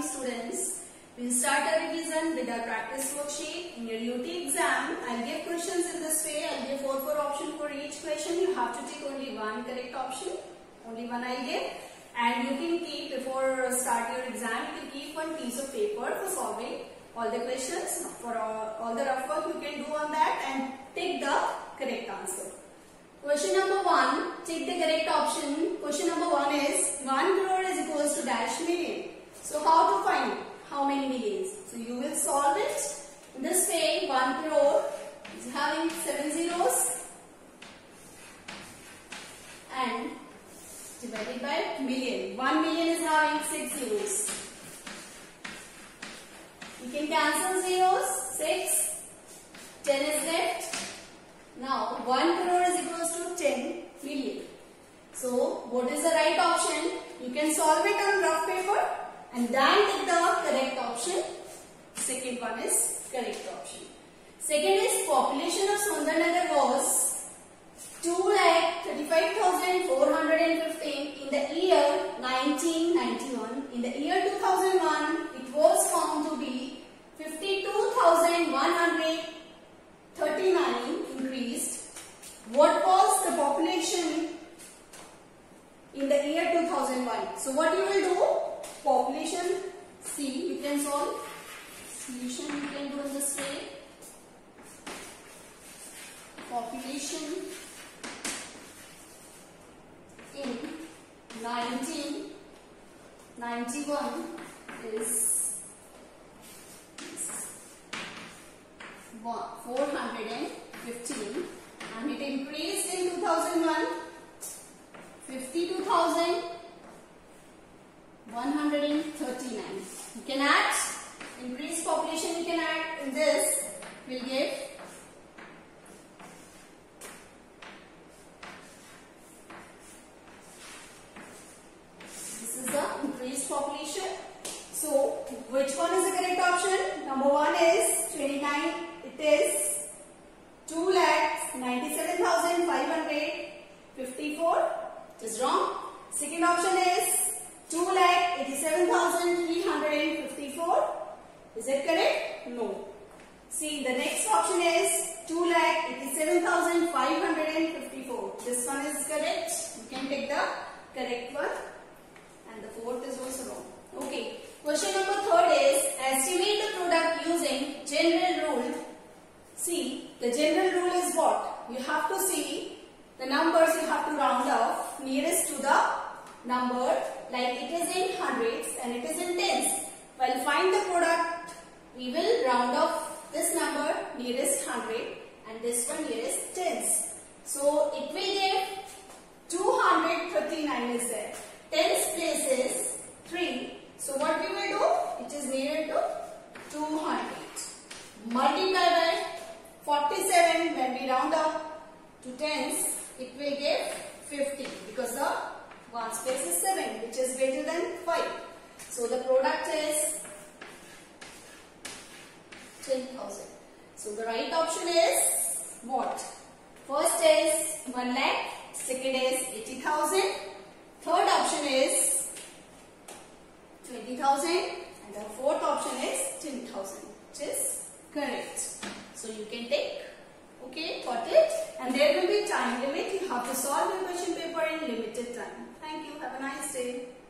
morning, students. We'll start our revision with our practice worksheet. In your UT exam, I'll give questions in this way. I'll give 4 options for each question. You have to take only one correct option. Only one I'll give. And you can keep, before start your exam, you can keep one piece of paper for solving all the questions. For all the rough work you can do on that and take the correct answer. Question number 1, take the correct option. Question number 1 is 1 crore is equals to dash million. So how to find how many millions? So you will solve it in this way. 1 crore is having 7 zeros and divided by million. 1 million is having 6 zeros. You can cancel zeros. 6, 10 is left. Now 1 crore is equals to 10 million. So what is the right option? You can solve it on rough paper and then take the correct option. Second one is correct option. Second is population of Sundarnagar was 2,35,415 in the year 1991. In the year 2001, it was found to be 52,139 increased. What was the population in the year 2001? So what you will do? Population, see, you can solve. Solution you can do in this way. Population in 1991 is 415 and it increased in 2001 52,139. You can add increased population, you can add in this, will give this is the increased population. So which one is the correct option? Number 1 is 29. It is 2,97,554. It is wrong. Second option is 2,87,354. Is it correct? No. See, the next option is 2,87,554. This one is correct. You can take the correct one. And the fourth is also wrong. Okay. Question number 3 is estimate the product using general rule. See, the general rule is what? You have to see the numbers, you have to round off nearest to the number, like it is in hundreds and it is in tens. While find the product, we will round off this number nearest 100 and this one nearest tens. So it will give 239 is there. Tens place is 3. So what we will do? It is near to 200. Multiply by 47 when we round up to tens, it will give 50 because the one space is 7 which is greater than 5. So the product is 10,000. So the right option is what? First is 1 lakh, second is 80,000, third option is 20,000 and the fourth option is 10,000, which is correct. So you can take, okay, got it? And there will be time limit. You have to solve the question paper in limited time. Thank you. Have a nice day.